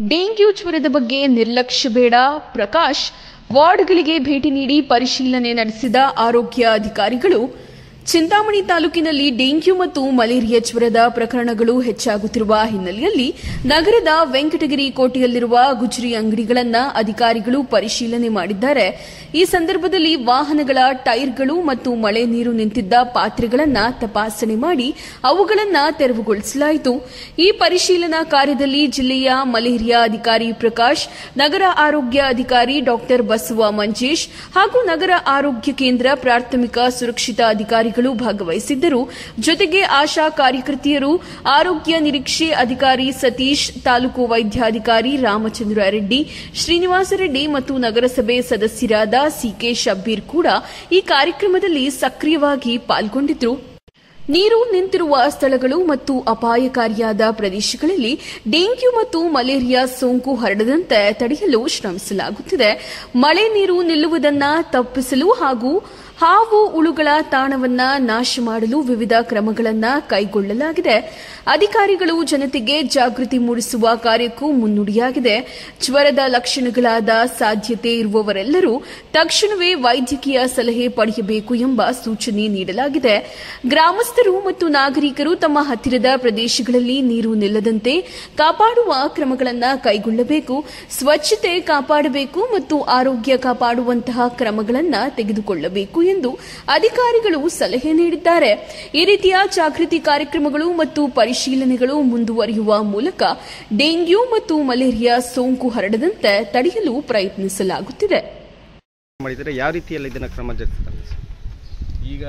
Dengue ಜ್ವರದ ಬಗ್ಗೆ ನಿರ್ಲಕ್ಷ್ಯ ಬೇಡ. ಪ್ರಕಾಶ್ ವಾರ್ಡ್ಗಳಿಗೆ ಭೇಟಿ ನೀಡಿ ಪರಿಶೀಲನೆ ನಡೆಸಿದ ಆರೋಗ್ಯ ಅಧಿಕಾರಿಗಳು ಚಿಂತಾಮಣಿ ತಾಲೂಕಿನಲ್ಲಿ ಡೆಂಗ್ಯೂ ಮತ್ತು ಮಲೇರಿಯಾ ಜ್ವರದ ಪ್ರಕರಣಗಳು ಹೆಚ್ಚಾಗುತ್ತಿರುವ ಹಿನ್ನೆಲೆಯಲ್ಲಿ ನಗರದ ವೆಂಕಟಗಿರಿ ಕೋಟೆಯಲ್ಲಿರುವ ಗುಜರಿ ಅಂಗಡಿಗಳನ್ನು ಅಧಿಕಾರಿಗಳು ಪರಿಶೀಲನೆ ಮಾಡಿದ್ದಾರೆ. ಈ ಸಂದರ್ಭದಲ್ಲಿ ವಾಹನಗಳ ಟೈರ್ಗಳು ಮತ್ತು ಮಳೆ ನೀರು ನಿಂತಿದ್ದ ಪಾತ್ರೆಗಳನ್ನು ತಪಾಸಣೆ ಮಾಡಿ ಅವುಗಳನ್ನು ತೆರವುಗೊಳಿಸಲಾಯಿತು. ಈ ಪರಿಶೀಲನಾ ಕಾರ್ಯದಲ್ಲಿ ಜಿಲ್ಲೆಯ ಮಲೇರಿಯಾ ಅಧಿಕಾರಿ ಪ್ರಕಾಶ್, ನಗರ ಆರೋಗ್ಯ ಅಧಿಕಾರಿ ಡಾ ಬಸವ ಮಂಜೇಶ್ ಹಾಗೂ ನಗರ ಆರೋಗ್ಯ ಕೇಂದ್ರ ಪ್ರಾಥಮಿಕ ಸುರಕ್ಷತಾ ಅಧಿಕಾರಿ ಭಾಗವಹಿಸಿದ್ದರು. ಜೊತೆಗೆ ಆಶಾ ಕಾರ್ಯಕರ್ತೆಯರು, ಆರೋಗ್ಯ ನಿರೀಕ್ಷೆ ಅಧಿಕಾರಿ ಸತೀಶ್, ತಾಲೂಕು ವೈದ್ಯಾಧಿಕಾರಿ ರಾಮಚಂದ್ರ ರೆಡ್ಡಿ, ಶ್ರೀನಿವಾಸ ರೆಡ್ಡಿ ಮತ್ತು ನಗರಸಭೆ ಸದಸ್ಯರಾದ ಸಿಕೆ ಶಬ್ಬೀರ್ ಕೂಡ ಈ ಕಾರ್ಯಕ್ರಮದಲ್ಲಿ ಸಕ್ರಿಯವಾಗಿ ಪಾಲ್ಗೊಂಡಿದ್ದರು. ನೀರು ನಿಂತಿರುವ ಸ್ಥಳಗಳು ಮತ್ತು ಅಪಾಯಕಾರಿಯಾದ ಪ್ರದೇಶಗಳಲ್ಲಿ ಡೆಂಗ್ಯೂ ಮತ್ತು ಮಲೇರಿಯಾ ಸೋಂಕು ಹರಡದಂತೆ ತಡೆಯಲು ಶ್ರಮಿಸಲಾಗುತ್ತಿದೆ. ಮಳೆ ನೀರು ನಿಲ್ಲುವುದನ್ನು ತಪ್ಪಿಸಲು ಹಾಗೂ ಹಾವು ಹುಳುಗಳ ತಾಣವನ್ನು ನಾಶ ಮಾಡಲು ವಿವಿಧ ಕ್ರಮಗಳನ್ನು ಕೈಗೊಳ್ಳಲಾಗಿದೆ. ಅಧಿಕಾರಿಗಳು ಜನತೆಗೆ ಜಾಗೃತಿ ಮೂಡಿಸುವ ಕಾರ್ಯಕ್ಕೂ ಮುನ್ನುಡಿಯಾಗಿದೆ. ಜ್ವರದ ಲಕ್ಷಣಗಳಾದ ಸಾಧ್ಯತೆ ಇರುವವರೆಲ್ಲರೂ ತಕ್ಷಣವೇ ವೈದ್ಯಕೀಯ ಸಲಹೆ ಪಡೆಯಬೇಕು ಎಂಬ ಸೂಚನೆ ನೀಡಲಾಗಿದೆ. ಗ್ರಾಮಸ್ಥರು ಮತ್ತು ನಾಗರಿಕರು ತಮ್ಮ ಹತ್ತಿರದ ಪ್ರದೇಶಗಳಲ್ಲಿ ನೀರು ನಿಲ್ಲದಂತೆ ಕಾಪಾಡುವ ಕ್ರಮಗಳನ್ನು ಕೈಗೊಳ್ಳಬೇಕು. ಸ್ವಚ್ಛತೆ ಕಾಪಾಡಬೇಕು ಮತ್ತು ಆರೋಗ್ಯ ಕಾಪಾಡುವಂತಹ ಕ್ರಮಗಳನ್ನು ತೆಗೆದುಕೊಳ್ಳಬೇಕು ಎಂದು ಅಧಿಕಾರಿಗಳು ಸಲಹೆ ನೀಡಿದ್ದಾರೆ. ಈ ರೀತಿಯ ಜಾಗೃತಿ ಕಾರ್ಯಕ್ರಮಗಳು ಮತ್ತು ಪರಿಶೀಲನೆಗಳು ಮುಂದುವರಿಯುವ ಮೂಲಕ ಡೆಂಗ್ಯೂ ಮತ್ತು ಮಲೇರಿಯಾ ಸೋಂಕು ಹರಡದಂತೆ ತಡೆಯಲು ಪ್ರಯತ್ನಿಸಲಾಗುತ್ತಿದೆ. ಯಾವ ರೀತಿಯಲ್ಲಿ ಇದನ್ನ ಕ್ರಮ ಜರುಗಿಸುತ್ತಾರೆ? ಈಗ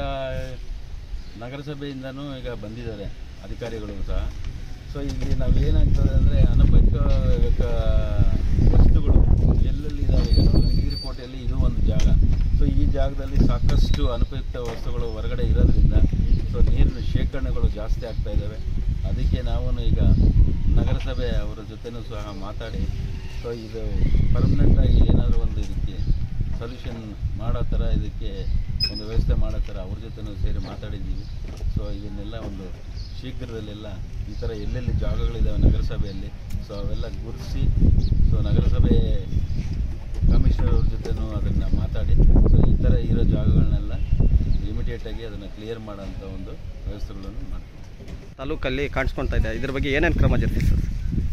ನಗರಸಭೆಯಿಂದನೂ ಈಗ ಬಂದಿದ್ದಾರೆ ಅಧಿಕಾರಿಗಳು ಸಹ. ಸೊ ಇಲ್ಲಿ ನಾವು ಏನಾಗ್ತದೆ ಅಂದರೆ ಅನಪೇಕ್ಷಿತ ವಸ್ತುಗಳು ಎಲ್ಲೆಲ್ಲಿ ಇದ್ದಾವೆ. ಈಗ ನಾವು ವೆಂಕಟಗಿರಿ ಕೋಟೆಯಲ್ಲಿ ಇದು ಒಂದು ಜಾಗ. ಸೊ ಈ ಜಾಗದಲ್ಲಿ ಸಾಕಷ್ಟು ಅನುಪಯುಕ್ತ ವಸ್ತುಗಳು ಹೊರಗಡೆ ಇರೋದ್ರಿಂದ ಸೊ ನೀರಿನ ಶೇಖರಣೆಗಳು ಜಾಸ್ತಿ ಆಗ್ತಾ ಇದ್ದಾವೆ. ಅದಕ್ಕೆ ನಾವು ಈಗ ನಗರಸಭೆ ಅವರ ಜೊತೆನೂ ಸಹ ಮಾತಾಡಿ ಸೊ ಇದು ಪರ್ಮನೆಂಟಾಗಿ ಏನಾದರೂ ಒಂದು ಇದಕ್ಕೆ ಸೊಲ್ಯೂಷನ್ ಮಾಡೋ ಥರ, ಇದಕ್ಕೆ ಒಂದು ವ್ಯವಸ್ಥೆ ಮಾಡೋ ಥರ ಅವ್ರ ಜೊತೆನೂ ಸೇರಿ ಮಾತಾಡಿದ್ದೀವಿ. ಸೊ ಇದನ್ನೆಲ್ಲ ಒಂದು ಶೀಘ್ರದಲ್ಲೆಲ್ಲ ಈ ಥರ ಎಲ್ಲೆಲ್ಲಿ ಜಾಗಗಳಿದ್ದಾವೆ ನಗರಸಭೆಯಲ್ಲಿ ಸೊ ಅವೆಲ್ಲ ಗುರುತಿಸಿ ಸೊ ನಗರಸಭೆ ಕಮಿಷನರ್ ಅವ್ರ ಜೊತೆನೂ ಅದನ್ನು ಮಾತಾಡಿ ಸೊ ಈ ಥರ ಇರೋ ಜಾಗಗಳನ್ನೆಲ್ಲ ಇಮಿಡಿಯೇಟಾಗಿ ಅದನ್ನು ಕ್ಲಿಯರ್ ಮಾಡೋಂಥ ಒಂದು ವ್ಯವಸ್ಥೆಗಳನ್ನು ಮಾಡ್ತೀವಿ. ತಾಲೂಕಲ್ಲಿ ಕಾಣಿಸ್ಕೊಳ್ತಾ ಇದೆ, ಇದ್ರ ಬಗ್ಗೆ ಏನೇನು ಕ್ರಮ ಜರುಗಿಸ್ತಾರೆ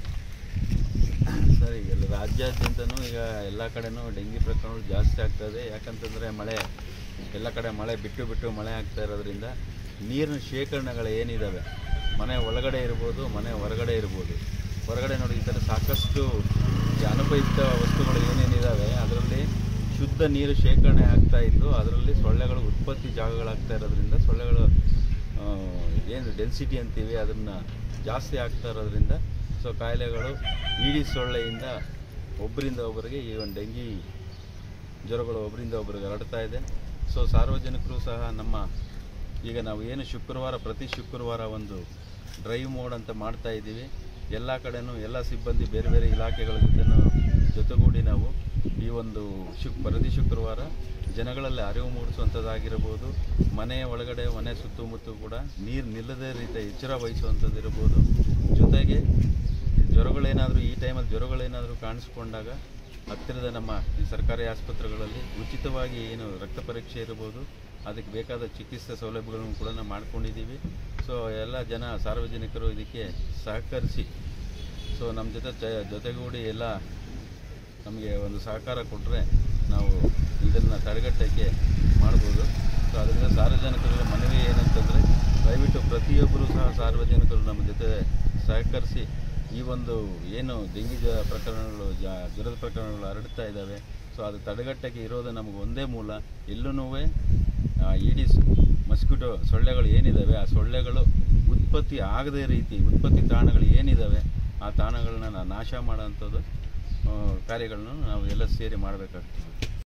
ಸರ್? ಈಗ ರಾಜ್ಯಾದ್ಯಂತನೂ ಈಗ ಎಲ್ಲ ಕಡೆನೂ ಡೆಂಗಿ ಪ್ರಕರಣಗಳು ಜಾಸ್ತಿ ಆಗ್ತಾಯಿದೆ. ಯಾಕಂತಂದರೆ ಮಳೆ ಎಲ್ಲ ಕಡೆ ಮಳೆ ಬಿಟ್ಟು ಮಳೆ ಆಗ್ತಾ ಇರೋದ್ರಿಂದ ನೀರಿನ ಶೇಖರಣೆಗಳು ಏನಿದ್ದಾವೆ ಮನೆ ಒಳಗಡೆ ಇರ್ಬೋದು, ಮನೆ ಹೊರಗಡೆ ಇರ್ಬೋದು. ಹೊರಗಡೆ ನೋಡಿ ಈ ಥರ ಸಾಕಷ್ಟು ಅನುಪಯುಕ್ತ ವಸ್ತುಗಳು ಏನೇನಿದ್ದಾವೆ ಅದರಲ್ಲಿ ಶುದ್ಧ ನೀರು ಶೇಖರಣೆ ಆಗ್ತಾಯಿದ್ದು ಅದರಲ್ಲಿ ಸೊಳ್ಳೆಗಳು ಉತ್ಪತ್ತಿ ಜಾಗಗಳಾಗ್ತಾ ಇರೋದ್ರಿಂದ ಸೊಳ್ಳೆಗಳು ಏನು ಡೆನ್ಸಿಟಿ ಅಂತೀವಿ ಅದನ್ನು ಜಾಸ್ತಿ ಆಗ್ತಾ ಇರೋದ್ರಿಂದ ಸೊ ಕಾಯಿಲೆಗಳು ಈಡಿಸ್ ಸೊಳ್ಳೆಯಿಂದ ಒಬ್ಬರಿಂದ ಒಬ್ಬರಿಗೆ ಈ ಒಂದು ಡೆಂಗಿ ಜ್ವರಗಳು ಒಬ್ಬರಿಂದ ಒಬ್ಬರಿಗೆ ಹರಡ್ತಾ ಇದೆ. ಸೊ ಸಾರ್ವಜನಿಕರು ಸಹ ನಮ್ಮ ಈಗ ನಾವು ಏನು ಪ್ರತಿ ಶುಕ್ರವಾರ ಒಂದು ಡ್ರೈವ್ ಮೋಡ್ ಅಂತ ಮಾಡ್ತಾ ಇದ್ದೀವಿ. ಎಲ್ಲ ಕಡೆನೂ ಎಲ್ಲ ಸಿಬ್ಬಂದಿ ಬೇರೆ ಬೇರೆ ಇಲಾಖೆಗಳ ಜೊತೆಗೂಡಿ ನಾವು ಈ ಒಂದು ಪ್ರತಿ ಶುಕ್ರವಾರ ಜನಗಳಲ್ಲಿ ಅರಿವು ಮೂಡಿಸುವಂಥದ್ದಾಗಿರ್ಬೋದು, ಮನೆ ಒಳಗಡೆ ಮನೆ ಸುತ್ತಮುತ್ತ ಕೂಡ ನೀರು ನಿಲ್ಲದೇ ರೀತಿಯ ಎಚ್ಚರ ವಹಿಸುವಂಥದ್ದು ಇರ್ಬೋದು. ಜೊತೆಗೆ ಜ್ವರಗಳೇನಾದರೂ ಈ ಟೈಮಲ್ಲಿ ಜ್ವರಗಳೇನಾದರೂ ಕಾಣಿಸ್ಕೊಂಡಾಗ ಹತ್ತಿರದ ನಮ್ಮ ಈ ಸರ್ಕಾರಿ ಆಸ್ಪತ್ರೆಗಳಲ್ಲಿ ಉಚಿತವಾಗಿ ಏನು ರಕ್ತ ಪರೀಕ್ಷೆ ಇರ್ಬೋದು ಅದಕ್ಕೆ ಬೇಕಾದ ಚಿಕಿತ್ಸೆ ಸೌಲಭ್ಯಗಳನ್ನು ಕೂಡ ನಾವು ಮಾಡ್ಕೊಂಡಿದ್ದೀವಿ. ಸೊ ಎಲ್ಲ ಸಾರ್ವಜನಿಕರು ಇದಕ್ಕೆ ಸಹಕರಿಸಿ ಸೊ ನಮ್ಮ ಜೊತೆಗೂಡಿ ಎಲ್ಲ ನಮಗೆ ಒಂದು ಸಹಕಾರ ಕೊಟ್ಟರೆ ನಾವು ಇದನ್ನು ತಡೆಗಟ್ಟಕ್ಕೆ ಮಾಡ್ಬೋದು. ಸೊ ಅದರಿಂದ ಸಾರ್ವಜನಿಕರ ಮನವಿ ಏನಂತಂದರೆ ದಯವಿಟ್ಟು ಪ್ರತಿಯೊಬ್ಬರೂ ಸಹ ಸಾರ್ವಜನಿಕರು ನಮ್ಮ ಜೊತೆ ಸಹಕರಿಸಿ ಈ ಒಂದು ಏನು ಡೆಂಗಿ ಜ್ವರದ ಪ್ರಕರಣಗಳು ಹರಡ್ತಾ ಇದ್ದಾವೆ ಸೊ ಅದು ತಡೆಗಟ್ಟಕ್ಕೆ ಇರೋದು ನಮಗೆ ಒಂದೇ ಮೂಲ. ಎಲ್ಲೂ ಈಡಿಸ್ ಮಸ್ಕಿಟೋ ಸೊಳ್ಳೆಗಳು ಏನಿದ್ದಾವೆ ಆ ಸೊಳ್ಳೆಗಳು ಉತ್ಪತ್ತಿ ಆಗದೇ ರೀತಿ ಉತ್ಪತ್ತಿ ತಾಣಗಳು ಏನಿದ್ದಾವೆ ಆ ತಾಣಗಳನ್ನ ನಾಶ ಮಾಡೋಂಥದ್ದು ಕಾರ್ಯಗಳನ್ನು ನಾವು ಎಲ್ಲ ಸೇರಿ ಮಾಡಬೇಕಾಗ್ತದೆ.